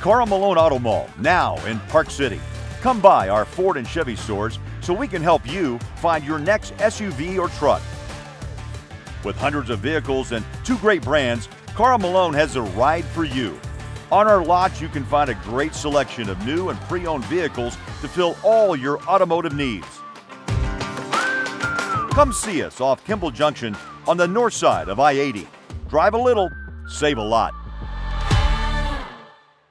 Karl Malone Auto Mall, now in Park City. Come by our Ford and Chevy stores so we can help you find your next SUV or truck. With hundreds of vehicles and 2 great brands, Karl Malone has a ride for you. On our lot, you can find a great selection of new and pre-owned vehicles to fill all your automotive needs. Come see us off Kimball Junction on the north side of I-80. Drive a little, save a lot.